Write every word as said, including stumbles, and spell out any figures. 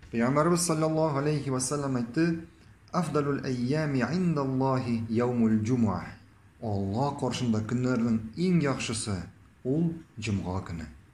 Peygamberimiz sallallahu aleyhi ve sellem aytdı: "Afdalul eyyami indallahi yevmul cumuah." Allah karşında günlerinin en yaxşысы ул Cuma günü.